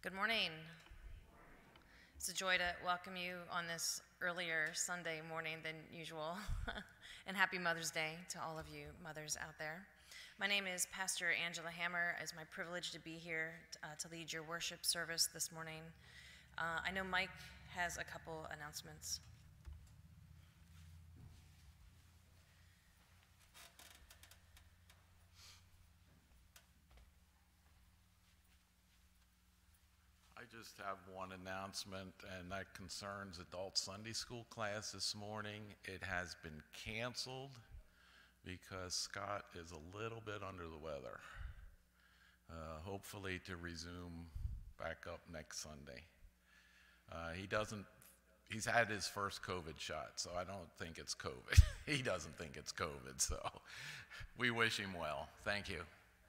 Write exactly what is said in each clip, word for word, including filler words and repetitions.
Good morning. It's a joy to welcome you on this earlier Sunday morning than usual. And happy Mother's Day to all of you mothers out there. My name is Pastor Angela Hammer. It's my privilege to be here uh, to lead your worship service this morning. Uh, I know Mike has a couple announcements. I just have one announcement, and that concerns adult Sunday school class this morning. It has been canceled because Scott is a little bit under the weather. Uh, hopefully to resume back up next Sunday. Uh, he doesn't, he's had his first COVID shot, so I don't think it's COVID. He doesn't think it's COVID, so we wish him well. Thank you.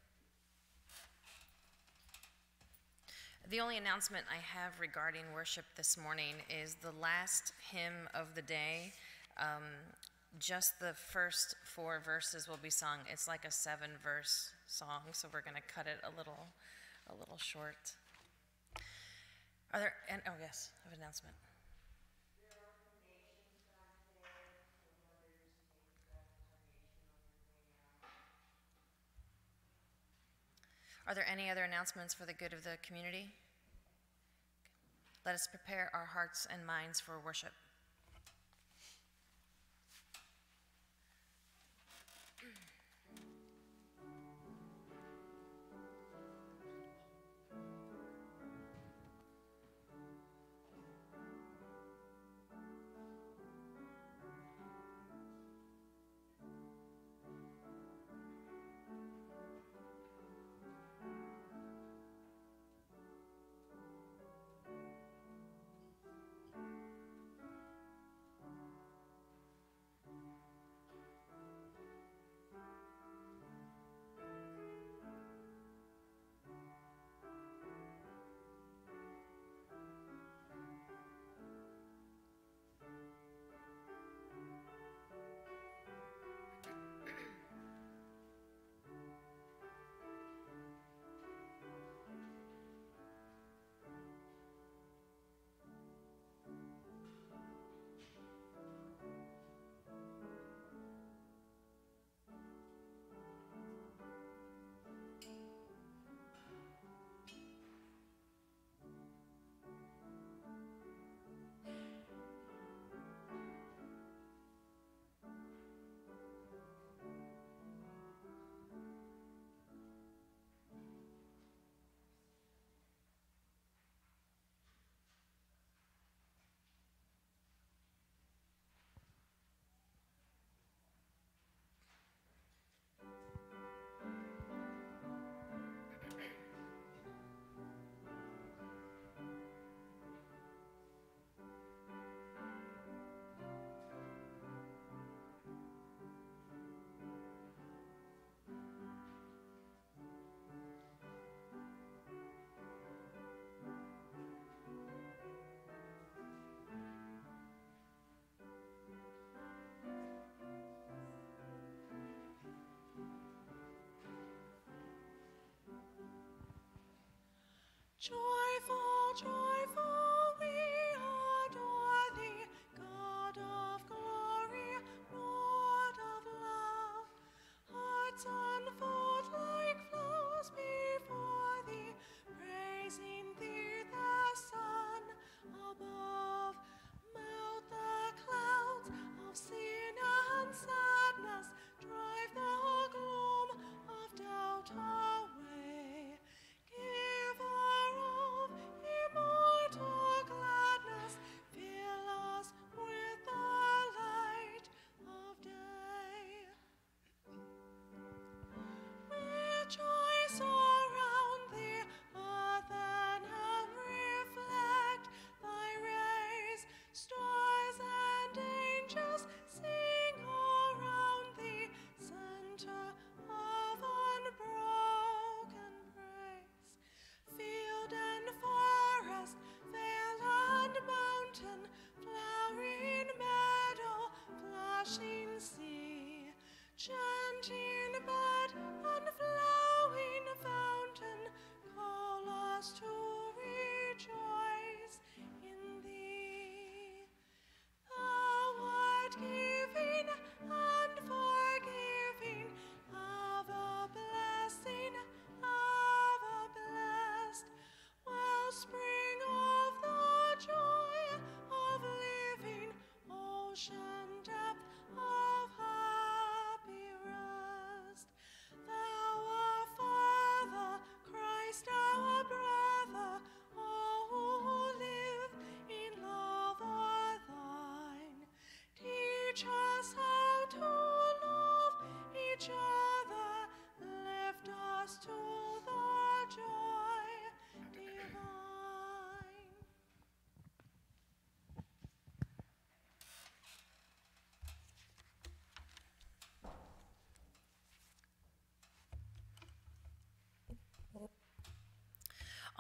The only announcement I have regarding worship this morning is the last hymn of the day. Um, just the first four verses will be sung. It's like a seven-verse song, so we're going to cut it a little, a little short. Are there? And oh yes, I have an announcement. Are there any other announcements for the good of the community? Let us prepare our hearts and minds for worship. Joyful, joyful, we adore thee, God of glory, Lord of love. Hearts unfold like flows before thee, praising thee, the Son above. Melt the clouds of sin and sadness, drive the gloom of doubt away. Giver of immortality,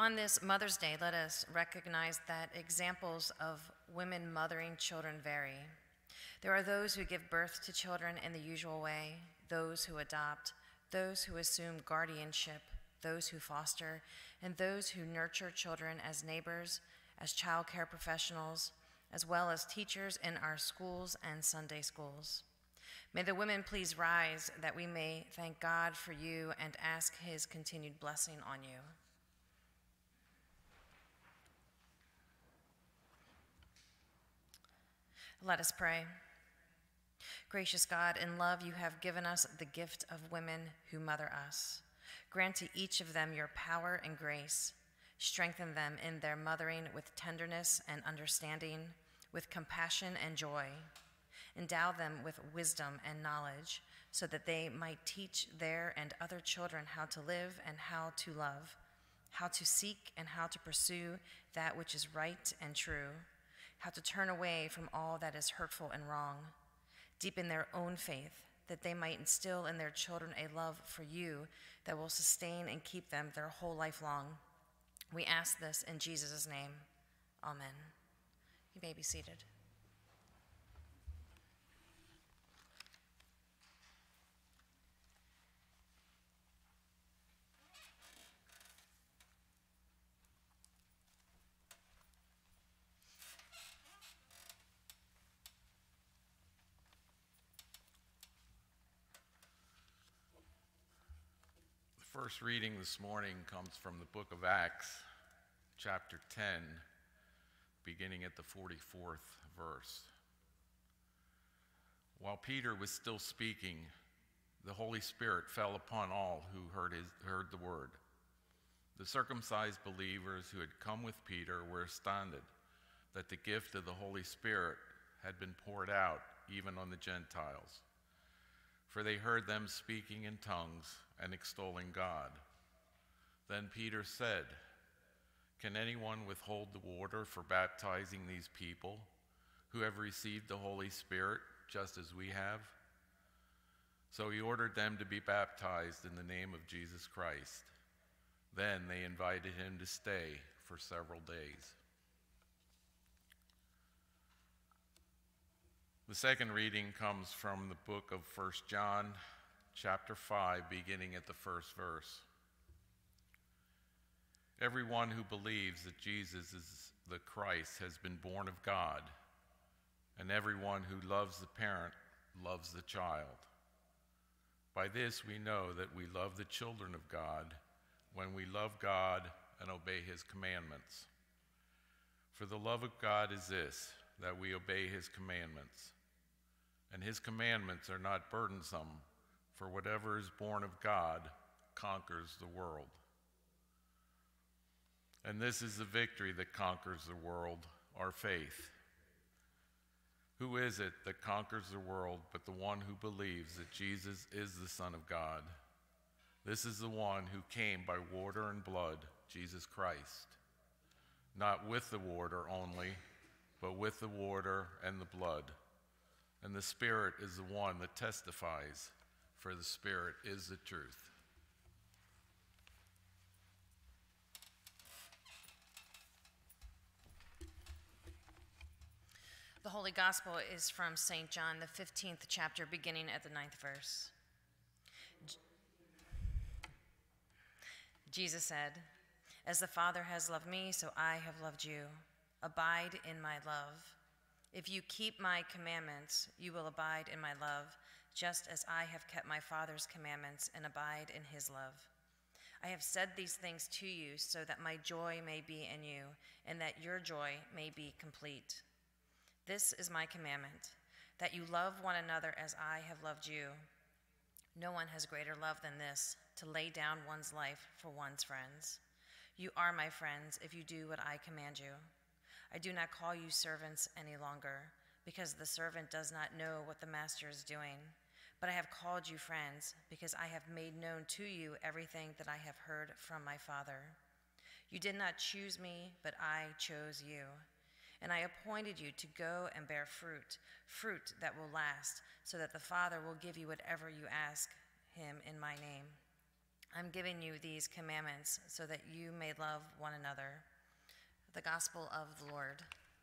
On this Mother's Day, let us recognize that examples of women mothering children vary. There are those who give birth to children in the usual way, those who adopt, those who assume guardianship, those who foster, and those who nurture children as neighbors, as child care professionals, as well as teachers in our schools and Sunday schools. May the women please rise that we may thank God for you and ask his continued blessing on you. Let us pray. Gracious God, in love you have given us the gift of women who mother us. Grant to each of them your power and grace. Strengthen them in their mothering with tenderness and understanding, with compassion and joy. Endow them with wisdom and knowledge, so that they might teach their and other children how to live and how to love, how to seek and how to pursue that which is right and true, how to turn away from all that is hurtful and wrong. Deepen their own faith, that they might instill in their children a love for you that will sustain and keep them their whole life long. We ask this in Jesus' name. Amen. You may be seated. The first reading this morning comes from the book of Acts, chapter ten, beginning at the forty-fourth verse. While Peter was still speaking, the Holy Spirit fell upon all who heard, his, heard the word. The circumcised believers who had come with Peter were astounded that the gift of the Holy Spirit had been poured out even on the Gentiles, for they heard them speaking in tongues and extolling God. Then Peter said, "Can anyone withhold the water for baptizing these people who have received the Holy Spirit just as we have?" So he ordered them to be baptized in the name of Jesus Christ. Then they invited him to stay for several days. The second reading comes from the book of First John, chapter five, beginning at the first verse. Everyone who believes that Jesus is the Christ has been born of God, and everyone who loves the parent loves the child. By this we know that we love the children of God, when we love God and obey his commandments. For the love of God is this, that we obey his commandments. And his commandments are not burdensome, for whatever is born of God conquers the world. And this is the victory that conquers the world, our faith. Who is it that conquers the world but the one who believes that Jesus is the Son of God? This is the one who came by water and blood, Jesus Christ. Not with the water only, but with the water and the blood. And the Spirit is the one that testifies, for the Spirit is the truth. The Holy Gospel is from Saint John, the fifteenth chapter, beginning at the ninth verse. J- Jesus said, "As the Father has loved me, so I have loved you. Abide in my love. If you keep my commandments, you will abide in my love, just as I have kept my Father's commandments and abide in his love. I have said these things to you so that my joy may be in you, and that your joy may be complete. This is my commandment, that you love one another as I have loved you. No one has greater love than this, to lay down one's life for one's friends. You are my friends if you do what I command you. I do not call you servants any longer, because the servant does not know what the master is doing. But I have called you friends, because I have made known to you everything that I have heard from my Father. You did not choose me, but I chose you. And I appointed you to go and bear fruit, fruit that will last, so that the Father will give you whatever you ask him in my name. I'm giving you these commandments so that you may love one another. The Gospel of the Lord.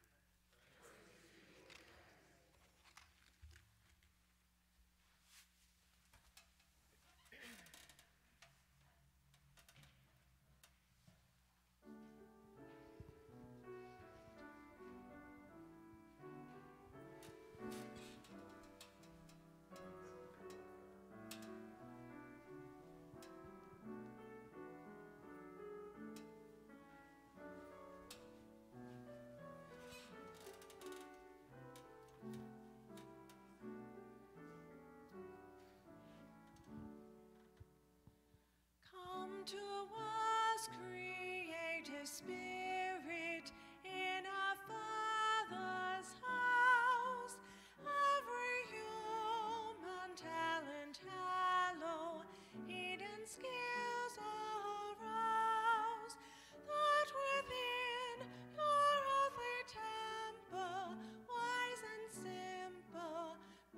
Come to us, creative spirit, in our Father's house. Every human talent hallow, hidden skills arouse, that within your earthly temple, wise and simple,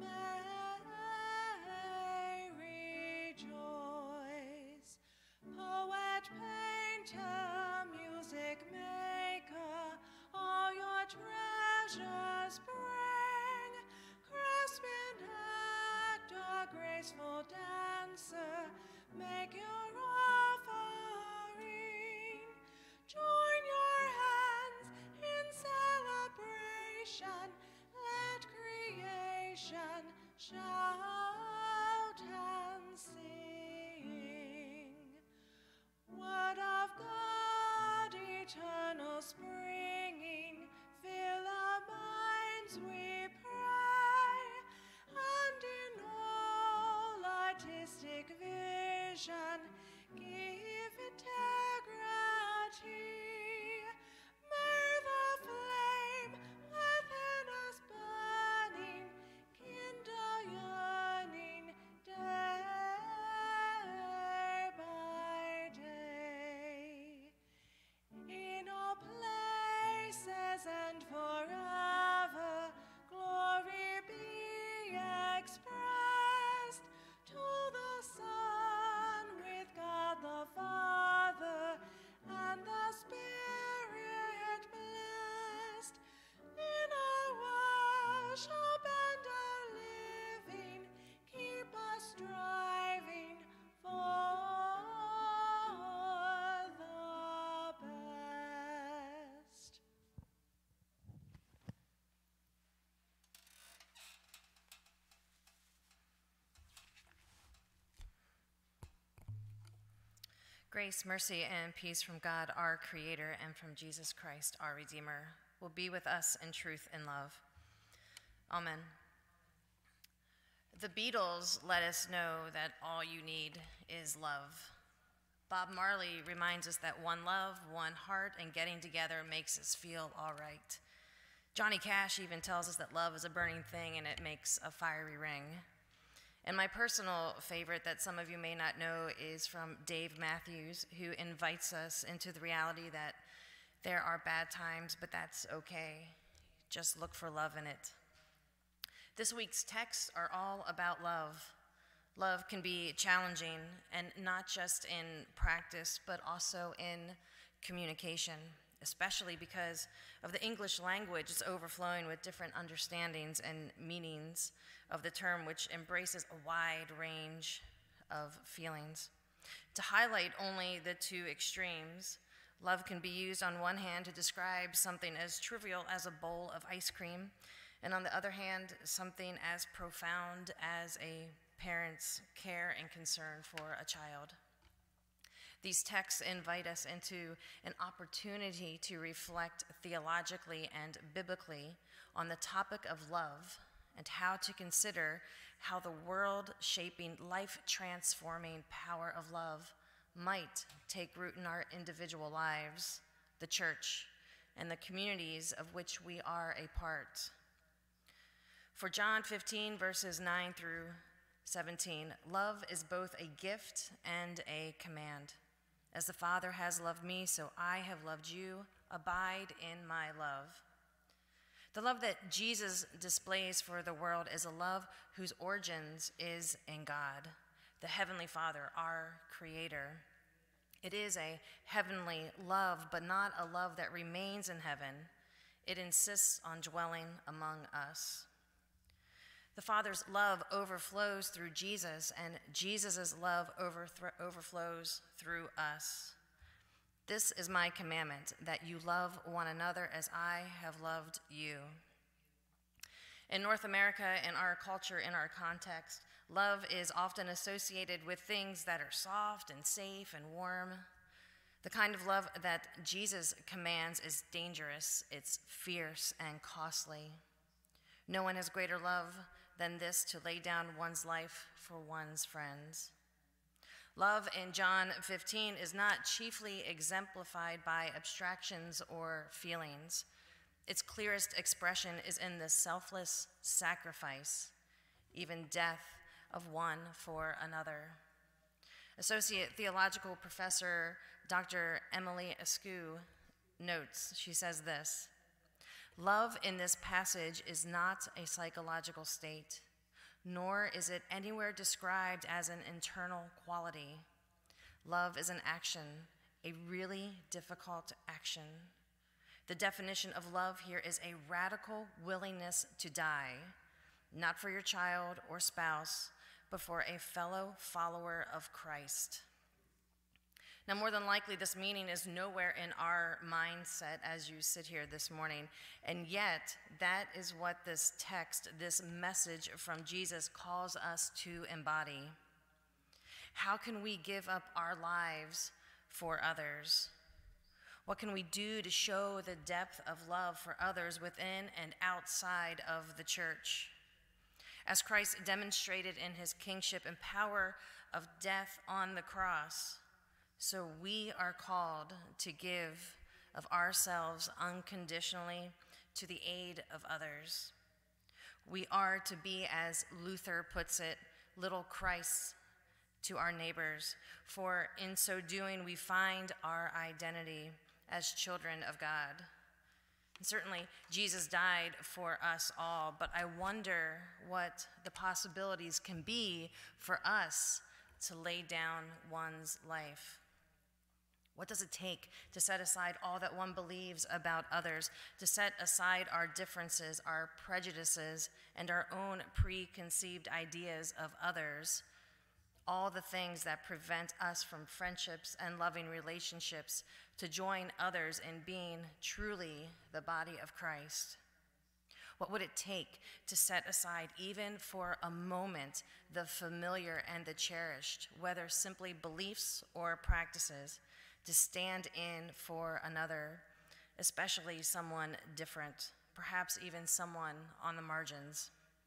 may rejoice. Poet, painter, music maker, all your treasures bring. Craftsman, actor, graceful dancer, make your offering. Join your hands in celebration. Let creation shout and sing. Word of God, eternal springing, fill our minds, we pray, and in all artistic vision, give integrity. May the flame within us burning kindle yearning day by day. In all places and forever, glory be expressed to the Son with God the Father and the Spirit blessed. In our worship and our living, keep us striving for the best. Grace, mercy, and peace from God, our Creator, and from Jesus Christ, our Redeemer, will be with us in truth and love. Amen. The Beatles let us know that all you need is love. Bob Marley reminds us that one love, one heart, and getting together makes us feel all right. Johnny Cash even tells us that love is a burning thing and it makes a fiery ring. And my personal favorite that some of you may not know is from Dave Matthews, who invites us into the reality that there are bad times, but that's okay. Just look for love in it. This week's texts are all about love. Love can be challenging, and not just in practice, but also in communication, especially because of the English language. It's overflowing with different understandings and meanings of the term, which embraces a wide range of feelings. To highlight only the two extremes, love can be used on one hand to describe something as trivial as a bowl of ice cream, and on the other hand, something as profound as a parent's care and concern for a child. These texts invite us into an opportunity to reflect theologically and biblically on the topic of love and how to consider how the world-shaping, life-transforming power of love might take root in our individual lives, the church, and the communities of which we are a part. For John fifteen, verses nine through seventeen, love is both a gift and a command. As the Father has loved me, so I have loved you. Abide in my love. The love that Jesus displays for the world is a love whose origins is in God. the Heavenly Father, our Creator. It is a heavenly love, but not a love that remains in heaven. It insists on dwelling among us. The Father's love overflows through Jesus, and Jesus' love overthro- overflows through us. This is my commandment, that you love one another as I have loved you. In North America, in our culture, in our context, love is often associated with things that are soft and safe and warm. The kind of love that Jesus commands is dangerous, it's fierce and costly. No one has greater love than this, to lay down one's life for one's friends. Love in John fifteen is not chiefly exemplified by abstractions or feelings. Its clearest expression is in the selfless sacrifice, even death, of one for another. Associate Theological Professor Doctor Emily Askew notes, she says this: love in this passage is not a psychological state, nor is it anywhere described as an internal quality. Love is an action, a really difficult action. The definition of love here is a radical willingness to die, not for your child or spouse, but for a fellow follower of Christ. Now, more than likely, this meaning is nowhere in our mindset as you sit here this morning, and yet that is what this text, this message from Jesus, calls us to embody. How can we give up our lives for others? What can we do to show the depth of love for others within and outside of the church? As Christ demonstrated in his kingship and power of death on the cross, so we are called to give of ourselves unconditionally to the aid of others. We are to be, as Luther puts it, little Christs to our neighbors, for in so doing we find our identity as children of God. And certainly, Jesus died for us all, but I wonder what the possibilities can be for us to lay down one's life. What does it take to set aside all that one believes about others, to set aside our differences, our prejudices, and our own preconceived ideas of others, all the things that prevent us from friendships and loving relationships, to join others in being truly the body of Christ? What would it take to set aside, even for a moment, the familiar and the cherished, whether simply beliefs or practices, to stand in for another, especially someone different, perhaps even someone on the margins?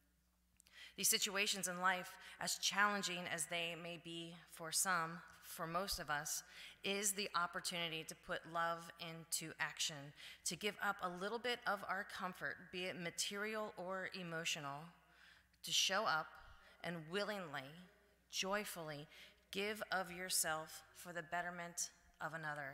These situations in life, as challenging as they may be for some, for most of us, is the opportunity to put love into action, to give up a little bit of our comfort, be it material or emotional, to show up and willingly, joyfully give of yourself for the betterment of another.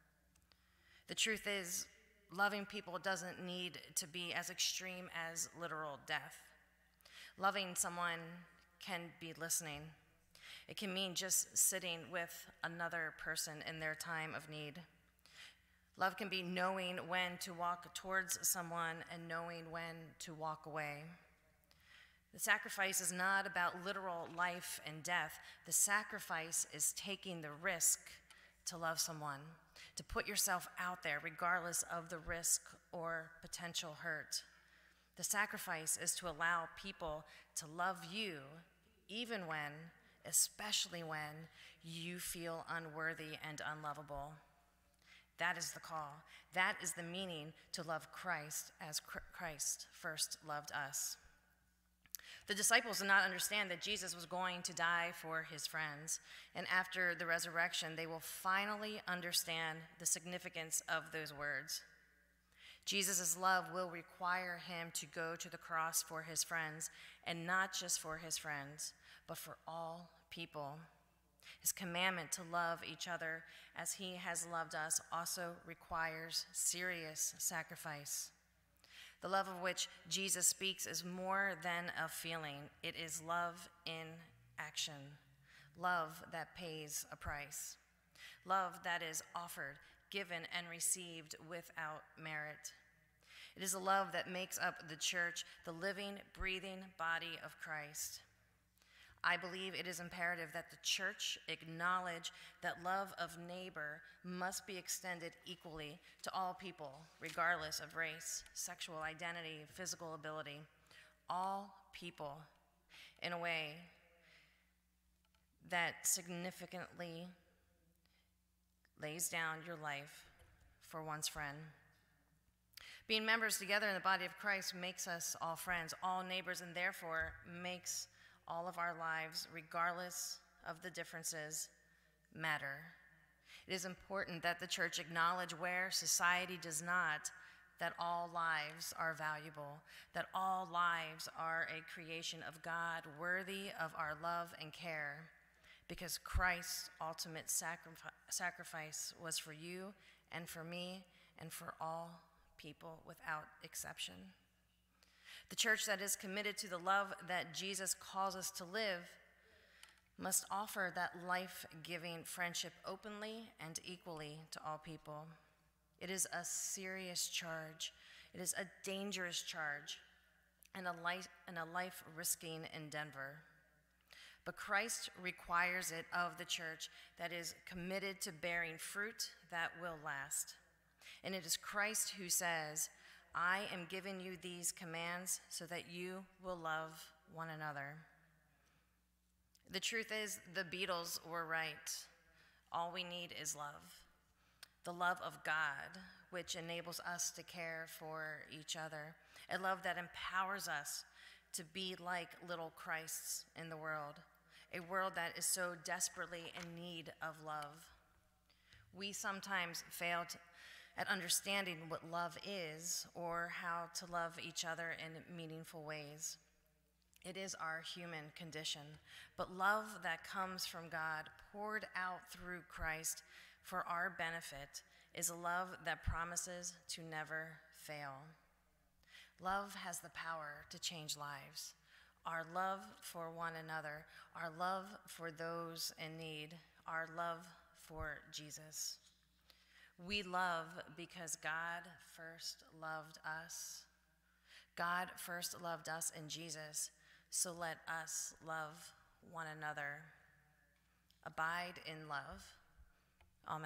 The truth is, loving people doesn't need to be as extreme as literal death. Loving someone can be listening. It can mean just sitting with another person in their time of need. Love can be knowing when to walk towards someone and knowing when to walk away. The sacrifice is not about literal life and death. The sacrifice is taking the risk to love someone, to put yourself out there regardless of the risk or potential hurt. The sacrifice is to allow people to love you even when, especially when, you feel unworthy and unlovable. That is the call. That is the meaning to love Christ as Christ first loved us. The disciples did not understand that Jesus was going to die for his friends, and after the resurrection, they will finally understand the significance of those words. Jesus' love will require him to go to the cross for his friends, and not just for his friends, but for all people. His commandment to love each other as he has loved us also requires serious sacrifice. The love of which Jesus speaks is more than a feeling. It is love in action. love that pays a price, love that is offered, given, and received without merit. It is a love that makes up the church, the living, breathing body of Christ. I believe it is imperative that the church acknowledge that love of neighbor must be extended equally to all people, regardless of race, sexual identity, physical ability, all people, in a way that significantly lays down your life for one's friend. Being members together in the body of Christ makes us all friends, all neighbors, and therefore makes all of our lives, regardless of the differences, matter. It is important that the church acknowledge where society does not, that all lives are valuable, that all lives are a creation of God, worthy of our love and care, because Christ's ultimate sacrifice, sacrifice was for you and for me and for all people without exception. The church that is committed to the love that Jesus calls us to live must offer that life-giving friendship openly and equally to all people. It is a serious charge. It is a dangerous charge and a life, and a life-risking endeavor. But Christ requires it of the church that is committed to bearing fruit that will last. And it is Christ who says, I am giving you these commands so that you will love one another. The truth is, the Beatles were right. All we need is love. The love of God, which enables us to care for each other. A love that empowers us to be like little Christs in the world. A world that is so desperately in need of love. We sometimes fail to at understanding what love is or how to love each other in meaningful ways. It is our human condition, but love that comes from God, poured out through Christ for our benefit, is a love that promises to never fail. Love has the power to change lives. Our love for one another, our love for those in need, our love for Jesus. We love because God first loved us. God first loved us in Jesus, so let us love one another. Abide in love. Amen.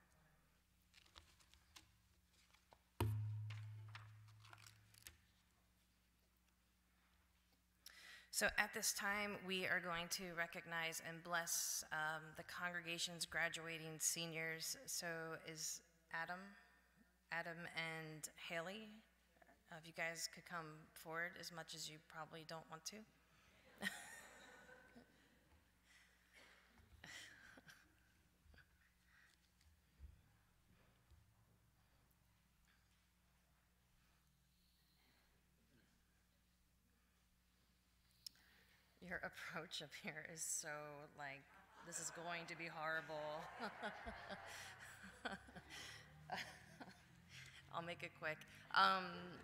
So at this time, we are going to recognize and bless um, the congregation's graduating seniors. So is Adam, Adam and Haley, uh, if you guys could come forward as much as you probably don't want to. Your approach up here is so like, this is going to be horrible. I'll make it quick. Um,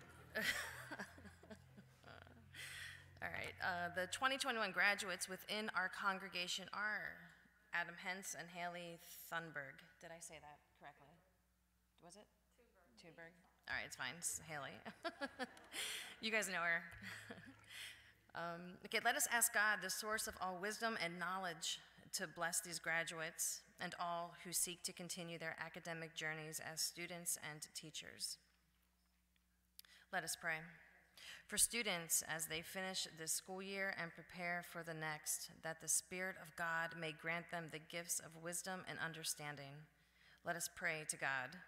all right, uh, the twenty twenty-one graduates within our congregation are Adam Hentz and Haley Thunberg. Did I say that correctly? Was it? Thunberg. All right, it's fine, it's Haley. You guys know her. Um, okay, let us ask God, the source of all wisdom and knowledge, to bless these graduates and all who seek to continue their academic journeys as students and teachers. Let us pray. For students, as they finish this school year and prepare for the next, that the Spirit of God may grant them the gifts of wisdom and understanding. Let us pray to God.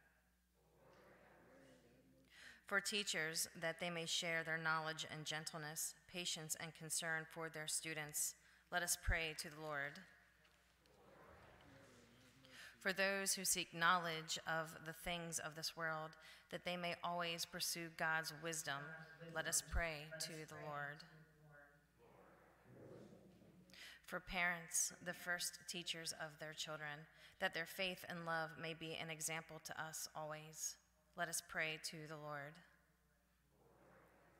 For teachers, that they may share their knowledge and gentleness, patience and concern for their students, let us pray to the Lord. For those who seek knowledge of the things of this world, that they may always pursue God's wisdom, let us pray to the Lord. For parents, the first teachers of their children, that their faith and love may be an example to us always, let us pray to the Lord.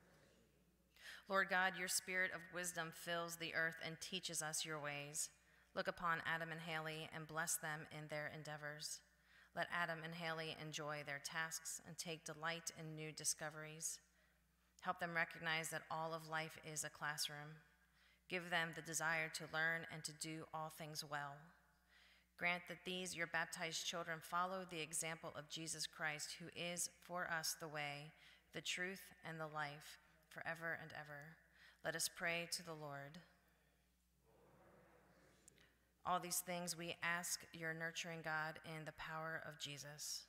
Lord God, your spirit of wisdom fills the earth and teaches us your ways. Look upon Adam and Haley and bless them in their endeavors. Let Adam and Haley enjoy their tasks and take delight in new discoveries. Help them recognize that all of life is a classroom. Give them the desire to learn and to do all things well. Grant that these, your baptized children, follow the example of Jesus Christ, who is for us the way, the truth, and the life, forever and ever. Let us pray to the Lord. All these things we ask your nurturing God in the power of Jesus.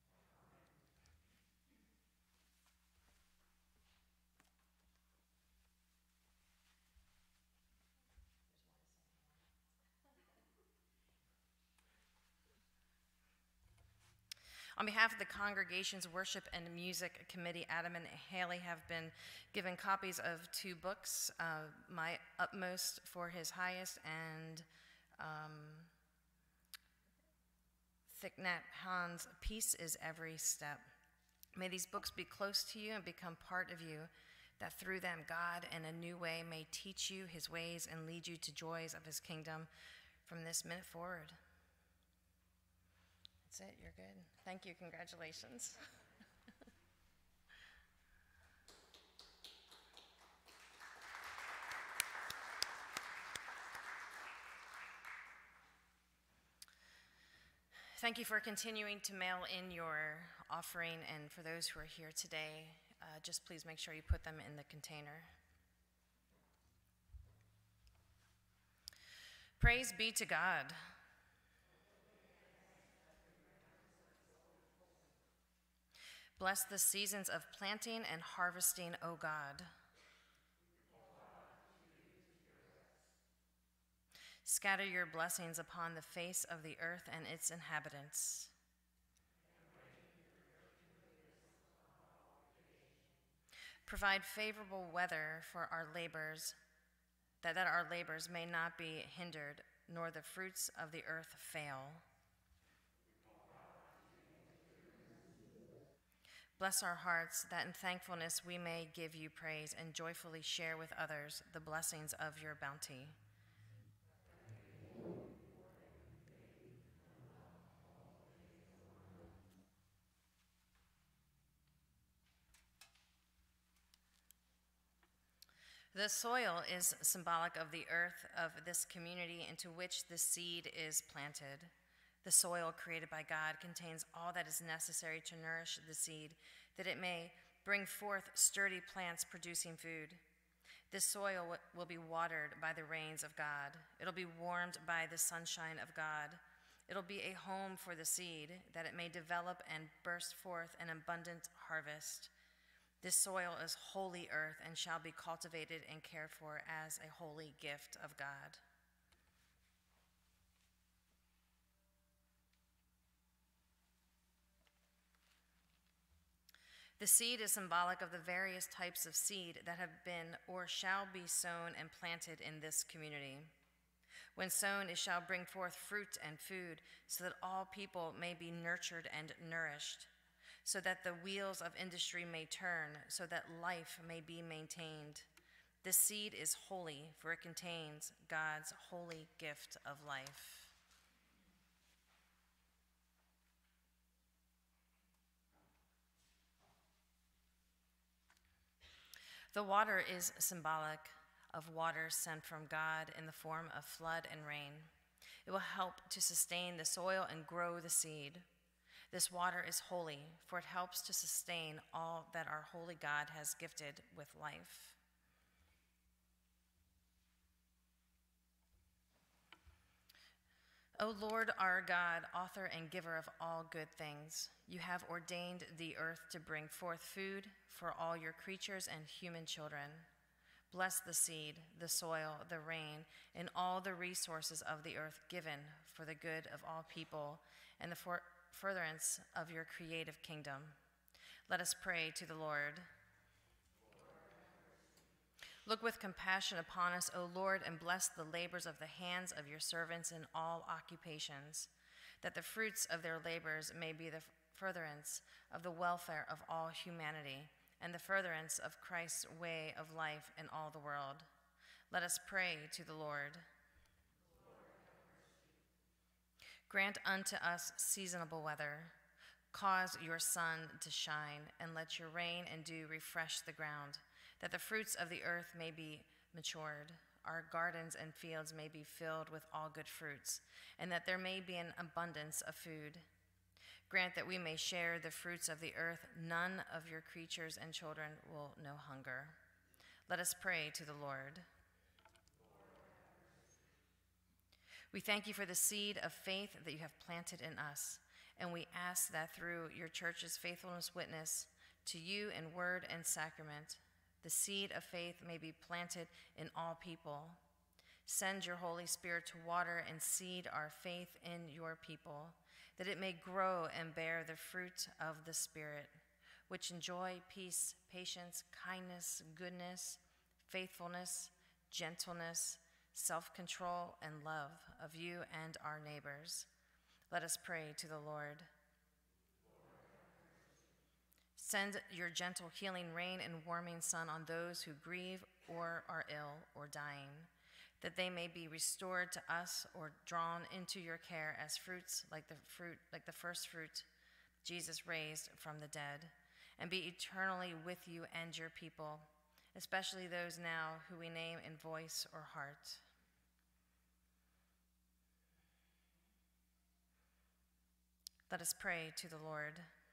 On behalf of the congregation's Worship and Music Committee, Adam and Haley have been given copies of two books, uh, My Utmost for His Highest and um, Thich Nhat Hanh's Peace is Every Step. May these books be close to you and become part of you, that through them God in a new way may teach you his ways and lead you to joys of his kingdom from this minute forward. That's it, you're good. Thank you, congratulations. Thank you for continuing to mail in your offering, and for those who are here today, uh, just please make sure you put them in the container. Praise be to God. Bless the seasons of planting and harvesting, O God. Scatter your blessings upon the face of the earth and its inhabitants. Provide favorable weather for our labors, that, that our labors may not be hindered, nor the fruits of the earth fail. Bless our hearts, that in thankfulness we may give you praise and joyfully share with others the blessings of your bounty. The soil is symbolic of the earth of this community into which the seed is planted. The soil created by God contains all that is necessary to nourish the seed, that it may bring forth sturdy plants producing food. This soil will be watered by the rains of God. It'll be warmed by the sunshine of God. It'll be a home for the seed, that it may develop and burst forth an abundant harvest. This soil is holy earth and shall be cultivated and cared for as a holy gift of God. The seed is symbolic of the various types of seed that have been or shall be sown and planted in this community. When sown, it shall bring forth fruit and food, so that all people may be nurtured and nourished, so that the wheels of industry may turn, so that life may be maintained. This seed is holy, for it contains God's holy gift of life. The water is symbolic of water sent from God in the form of flood and rain. It will help to sustain the soil and grow the seed. This water is holy, for it helps to sustain all that our holy God has gifted with life. O Lord our God, author and giver of all good things, you have ordained the earth to bring forth food for all your creatures and human children. Bless the seed, the soil, the rain, and all the resources of the earth given for the good of all people and the for furtherance of your creative kingdom. Let us pray to the Lord. Look with compassion upon us, O Lord, and bless the labors of the hands of your servants in all occupations, that the fruits of their labors may be the furtherance of the welfare of all humanity and the furtherance of Christ's way of life in all the world. Let us pray to the Lord. Grant unto us seasonable weather. Cause your sun to shine, and let your rain and dew refresh the ground, that the fruits of the earth may be matured, our gardens and fields may be filled with all good fruits, and that there may be an abundance of food. Grant that we may share the fruits of the earth. None of your creatures and children will know hunger. Let us pray to the Lord. We thank you for the seed of faith that you have planted in us, and we ask that through your church's faithfulness witness to you in word and sacrament, the seed of faith may be planted in all people. Send your Holy Spirit to water and seed our faith in your people, that it may grow and bear the fruit of the Spirit, which enjoy peace, patience, kindness, goodness, faithfulness, gentleness, self-control, and love of you and our neighbors. Let us pray to the Lord. Send your gentle healing rain and warming sun on those who grieve or are ill or dying, that they may be restored to us or drawn into your care as fruits like the fruit, like the first fruit Jesus raised from the dead, and be eternally with you and your people, especially those now who we name in voice or heart. Let us pray to the Lord.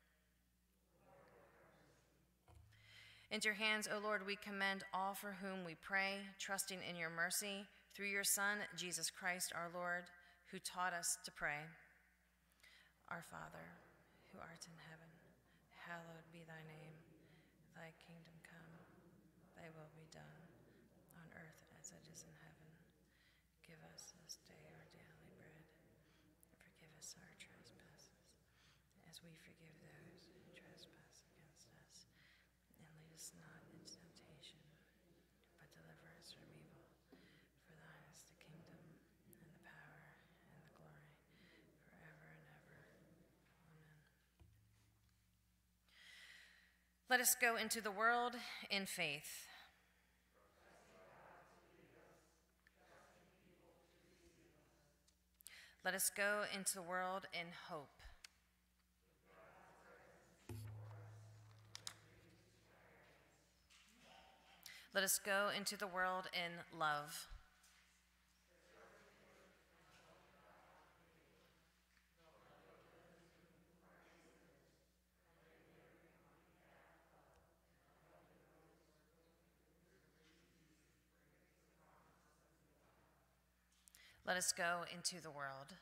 Into your hands, O Lord, we commend all for whom we pray, trusting in your mercy, through your Son, Jesus Christ our Lord, who taught us to pray. Our Father, who art in heaven, hallowed be thy name. Thy kingdom come, thy will be done, on earth as it is in heaven. Give us this day our daily bread, and forgive us our trespasses, as we forgive those who trespass against us. And lead us not into temptation, but deliver us from evil. For thine is the kingdom, and the power, and the glory, forever and ever. Amen. Let us go into the world in faith. Let us go into the world in hope. Let us go into the world in love. Let us go into the world.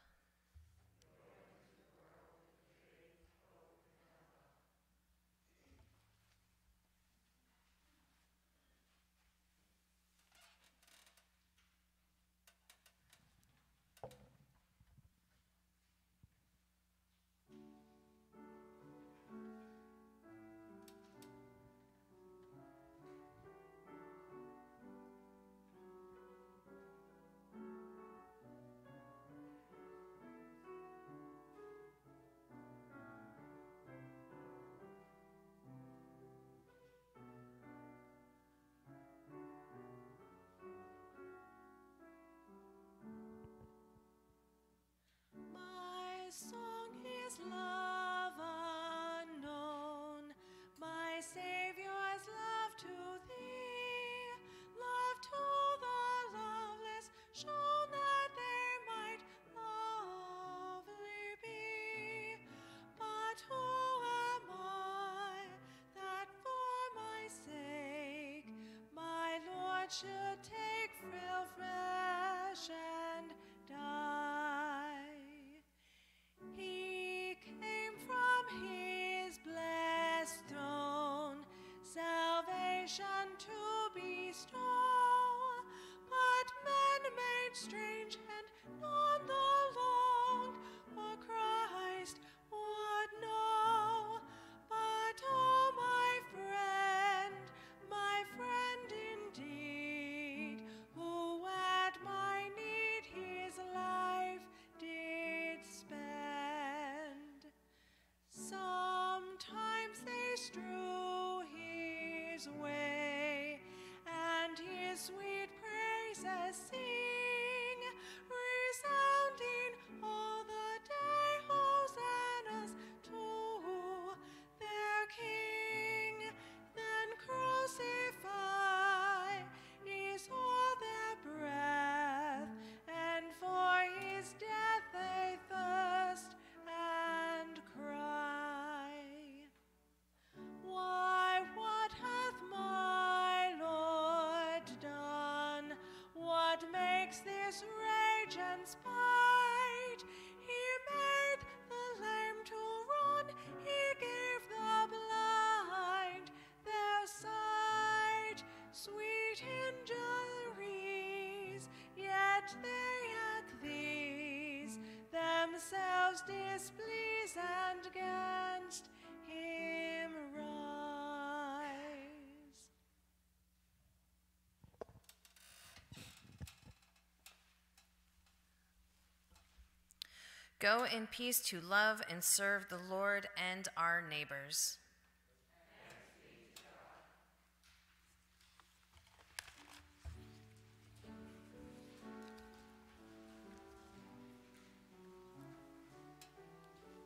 My song is love unknown, my Savior's love to thee, love to the loveless, shown that they might lovely be. But who am I, that for my sake my Lord should take frail flesh and die? He came from his blessed throne, salvation to bestow, but men made strange and none the longed for Christ would know. But oh, my friend, my friend indeed, who at my need his life did spend. Sometimes they strew his way, and his sweet praises sing, resounding all the Go in peace to love and serve the Lord and our neighbors.